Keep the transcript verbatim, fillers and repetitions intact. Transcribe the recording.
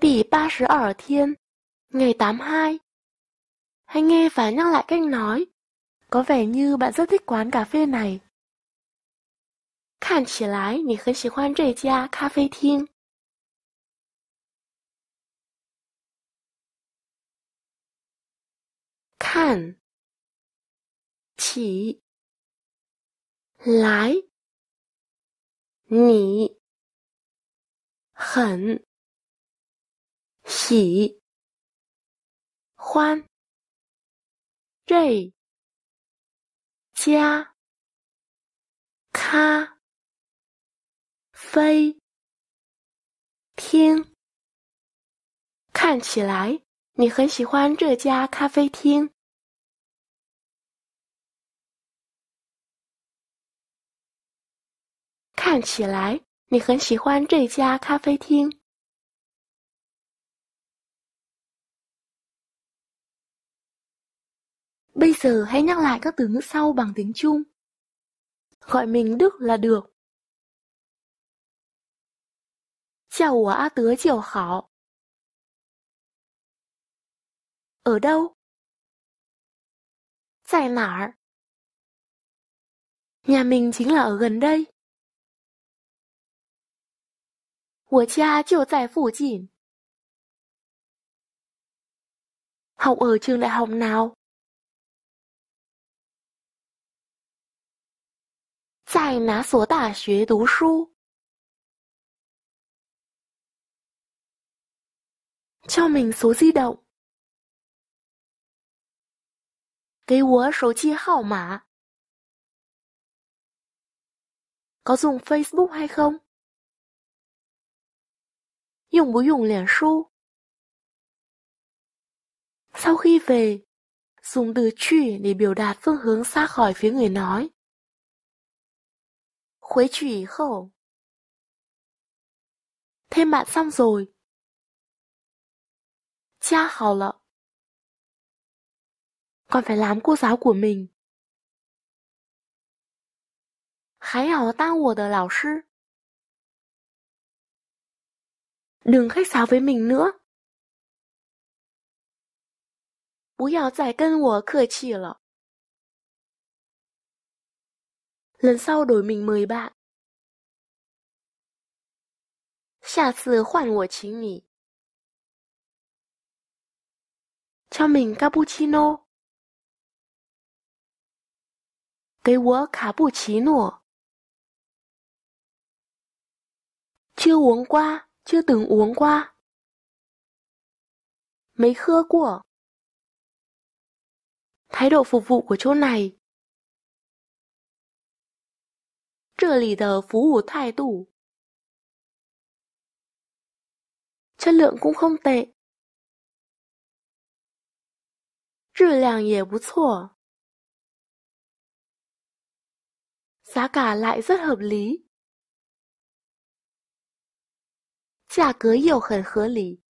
Tỷ ba mươi hai thiên, ngày tám hai. Hãy nghe và nhắc lại cách nói. Có vẻ như bạn rất thích quán cà phê này. 看起来你很喜欢这家咖啡厅。看起来你很喜欢这家咖啡厅。看起来你很喜欢这家咖啡厅。看起来你很喜欢这家咖啡厅。Bây giờ hãy nhắc lại các từ ngữ sau bằng tiếng Trung. Gọi mình Đức là được. 叫我阿德就好。ở đâu? 在哪儿? Nhà mình chính là ở gần đây. 我家就在附近。học ở trường đại học nào? 在哪所大学读书？ cho mình số di động. 给我手机号码。có dùng Facebook hay không? 用不用脸书？ sau khi về, dùng từ "去" để biểu đạt phương hướng xa khỏi phía người nói. 回去以后。thêm bạn xong rồi. 加好了。còn phải làm cô giáo của mình. 还要当我的老师。đừng khách sáo với mình nữa. 不要再跟我客气了。lần sau đổi mình mời bạn. 下次换我请你。cho mình cappuccino. 给我卡布奇诺。chưa uống qua, chưa từng uống qua. 没喝过。thái độ phục vụ của chỗ này. 这里的服务态度。chất lượng cũng không tệ. 质量也不错。giá cả lại rất hợp lý. 价格又很合理。